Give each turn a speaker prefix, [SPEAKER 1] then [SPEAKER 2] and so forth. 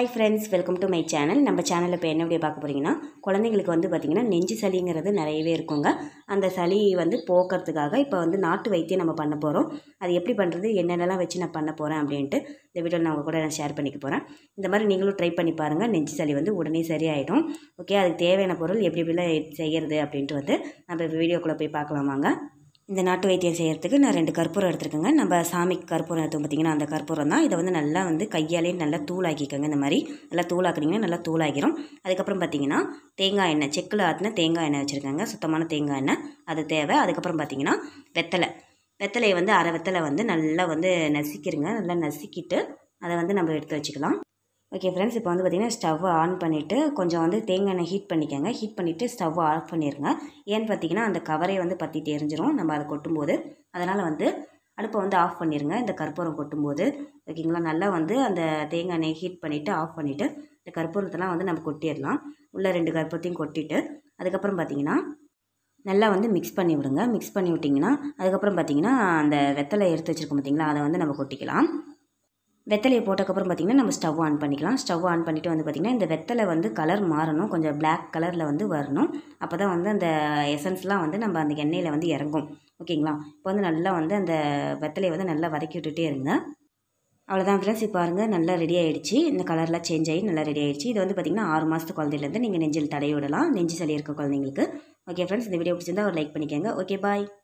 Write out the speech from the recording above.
[SPEAKER 1] Hi friends, welcome to my channel. நம்ம சேனலில் இப்போ என்ன வீடியோ பார்க்க போகிறீங்கன்னா, குழந்தைங்களுக்கு வந்து பார்த்திங்கன்னா நெஞ்சு சளிங்கிறது நிறையவே இருக்குங்க. அந்த சளி வந்து போக்குறதுக்காக இப்போ வந்து நாட்டு வைத்தியம் நம்ம பண்ண போகிறோம். அது எப்படி பண்ணுறது, என்னென்னலாம் வச்சு நான் பண்ண போகிறேன் அப்படின்ட்டு இந்த வீடியோவில் நான் உங்கள் கூட நான் ஷேர் பண்ணிக்க போகிறேன். இந்த மாதிரி நீங்களும் ட்ரை பண்ணி பாருங்கள். நெஞ்சு சளி வந்து உடனே சரியாயிடும். ஓகே, அதுக்கு தேவையான பொருள் எப்படி எப்படிலாம் செய்கிறது அப்படின்ட்டு வந்து நம்ம வீடியோக்குள்ளே போய் பார்க்கலாம் வாங்க. இந்த நாட்டு வைத்தியம் செய்கிறதுக்கு நான் 2 கற்பூரம் எடுத்துருக்கேங்க. நம்ம சாமிக்கு கற்பூரம் எடுத்தோம் பார்த்திங்கன்னா, அந்த கற்பூரம் தான். இதை வந்து நல்லா வந்து கையாலே நல்லா தூளாக்கிக்கோங்க. இந்த மாதிரி நல்லா தூளாக்குனீங்கன்னா நல்லா தூளாகிரும். அதுக்கப்புறம் பார்த்திங்கன்னா தேங்காய் எண்ணெய், செக்கில் ஆற்றின தேங்காய் எண்ணெய் வச்சுருக்கேங்க. சுத்தமான தேங்காய் எண்ணெய் அது தேவை. அதுக்கப்புறம் பார்த்திங்கன்னா வெத்தலையை வந்து அரை வெத்தலை வந்து நல்லா வந்து நசுக்கிடுங்க. நல்லா நசுக்கிட்டு அதை வந்து நம்ம எடுத்து வச்சுக்கலாம். ஓகே ஃப்ரெண்ட்ஸ், இப்போ வந்து பார்த்திங்கன்னா ஸ்டவ் ஆன் பண்ணிவிட்டு கொஞ்சம் வந்து தேங்காய் எண்ணெய் ஹீட் பண்ணிக்கோங்க. ஹீட் பண்ணிவிட்டு ஸ்டவ் ஆஃப் பண்ணிடுங்க. ஏன்னு பார்த்திங்கன்னா அந்த கவரே வந்து பற்றிட்டு எரிஞ்சிரும் நம்ம அதை கொட்டும்போது. அதனால் வந்து அடுப்பை வந்து ஆஃப் பண்ணிடுங்க இந்த கற்பூரம் கொட்டும்போது. ஓகேங்களா, நல்லா வந்து அந்த தேங்காய் எண்ணெய் ஹீட் பண்ணிவிட்டு ஆஃப் பண்ணிவிட்டு இந்த கற்பூரத்தெல்லாம் வந்து நம்ம கொட்டிடலாம். உள்ள 2 கற்பூரத்தையும் கொட்டிட்டு அதுக்கப்புறம் பார்த்திங்கன்னா நல்லா வந்து மிக்ஸ் பண்ணி விடுங்க. மிக்ஸ் பண்ணி விட்டிங்கன்னா அதுக்கப்புறம் பார்த்திங்கன்னா அந்த வெத்தலை எடுத்து வச்சுருக்கோம் பார்த்திங்களா, அதை வந்து நம்ம கொட்டிக்கலாம். வெத்தலையை போட்டதுக்கப்புறம் பார்த்திங்கன்னா நம்ம ஸ்டவ் ஆன் பண்ணிக்கலாம். ஸ்டவ் ஆன் பண்ணிவிட்டு வந்து பார்த்திங்கன்னா இந்த வெத்தலை வந்து கலர் மாறணும், கொஞ்சம் பிளாக் கலரில் வந்து வரணும். அப்போ தான் வந்து அந்த எசன்ஸ்லாம் வந்து நம்ம அந்த எண்ணெயில் வந்து இறங்கும். ஓகேங்களா, இப்போ வந்து நல்லா வந்து அந்த வெத்தலையை வந்து நல்லா வதக்கி விட்டுட்டே இருங்க. அவ்வளோதான் ஃப்ரெண்ட்ஸ், இப்போ பாருங்கள் நல்லா ரெடி ஆகிடுச்சு. இந்த கலர்லாம் சேஞ்ச் ஆகி நல்லா ரெடி ஆகிடுச்சு. இது வந்து பார்த்திங்கன்னா 6 மாதத்து குழந்தையிலேருந்து நீங்கள் நெஞ்சில் தடவி விடலாம், நெஞ்சு சளி இருக்க குழந்தைங்களுக்கு. ஓகே ஃப்ரெண்ட்ஸ், இந்த வீடியோ பிடிச்சிருந்தா ஒரு லைக் பண்ணிக்கோங்க. ஓகே, பாய்.